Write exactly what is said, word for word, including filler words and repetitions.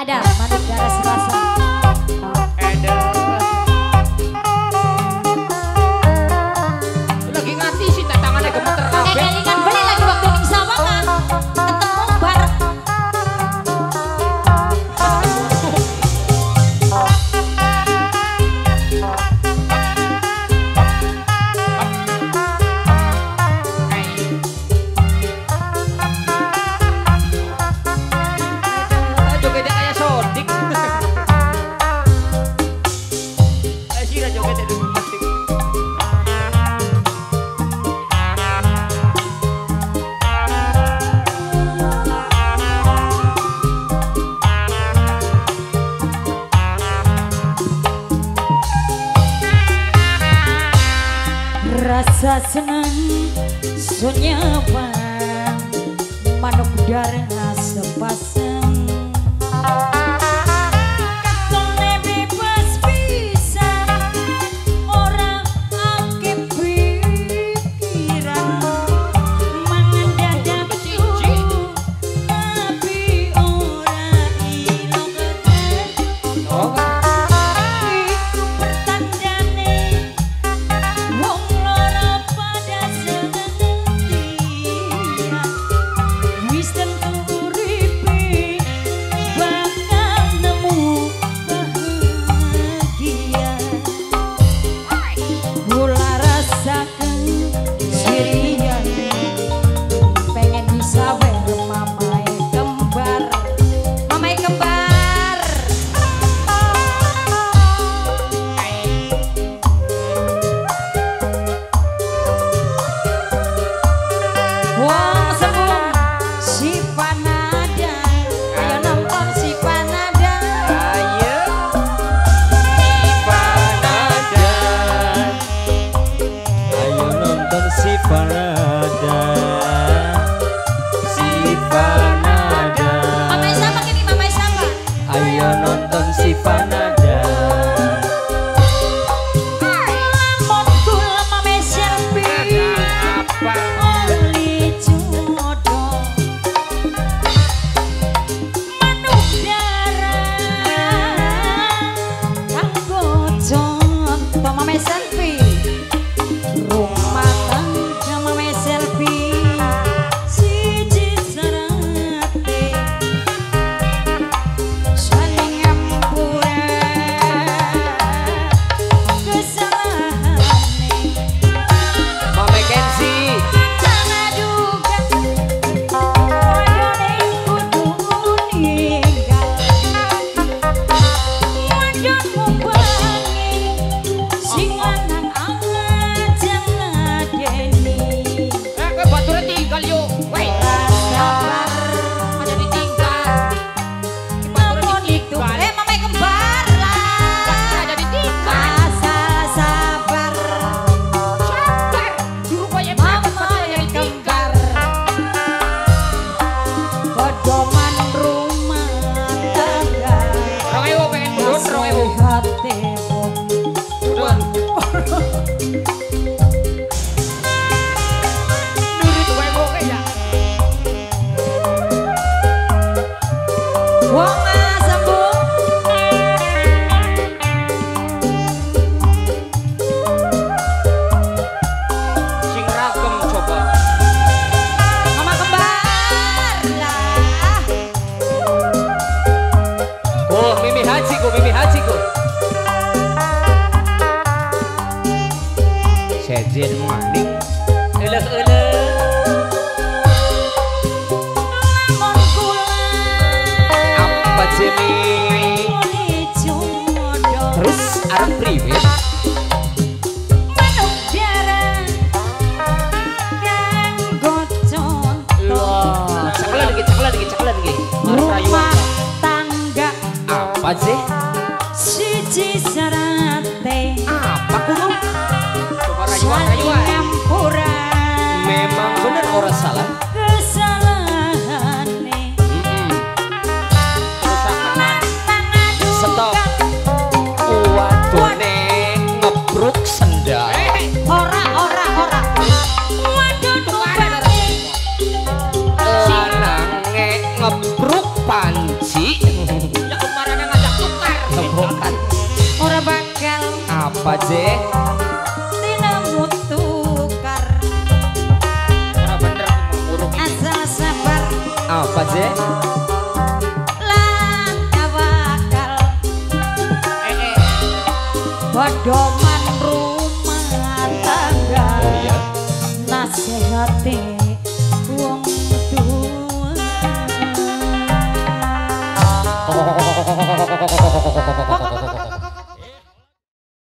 Edar, Manuk Darah Selasa. Edar. Lagi ngati sih tangannya gemeter kabeh. Eh, kelingan beli lagi waktu di Sawangan. Ketemu bar. Jogetnya kayak sodik. Eh sih jogetnya dulu pasti. Rasa senang sunyawa Manuk Darah sepasang. Katone bebas bisa ora akeh pikiran mangan dadakku tapi ora ilok keten. Oh. Iku pertandane wong loro pada senengan wis tentu uripe bakal nemu bahagia. Kula rasaken sirian pengen bisa wae mamae kembar, mamae kembar. Wong sembung si Panada, ayo nonton si Panada. Ayo. Panada. Ayo nonton si Panada, si Panada. Mamai sama gini, mamai sama. Ayo nonton si Panada. Lamun kula mamai selfie, Apa? oli jodoh. Manuk darah kanggo contoh mamai selfie. Rumah tangga mamai selfie, siji sarate saling ngampura kesalahane. Mame Kenzi. Jangan duga wadone kudu ninggal. Wadonmu bangi sing lanang aja ngadeni. Eh, ke baturnya tinggal yuk. Woi. Sabar Aja ditinggal. namun itu eh mamai kembar lah. Aja ditinggal. Masa sabar Sabar. Dulu kaya mamai kembar. Pedoman rumah tangga Rong ewu pengen turun, rong ewu. hati wong Turun. Durit gue gue kayak. wong sembung. Sing ragem coba. Mama kembar lah. Oh, Mimi Haji ku, Mimi Haji ku. Sejen maning. Eleh-eleh. Lamun kula Apa Jemi? oli jodoh. Terus arep priwet? Manuk darah kanggo contoh. Wah, cakelan lagi, cakelan lagi, cakelan lagi. Rumah tangga Apa sih? siji sarate Apa kuno? Coba rayuan, saling rayuan. ngampura Memang bener orang salah. kesalahane. Mm-mm. Terus apa? Nantang adu Stop. Wadone ngebruk sendal. ora ora ora. Wadon bangi Lanange ngebruk panci. Apa je? Dinamu tukar Ora bener ngurung. asal sabar Apa je? lan tawakal Eh eh. pedoman rumah tangga Oh iya. nasihati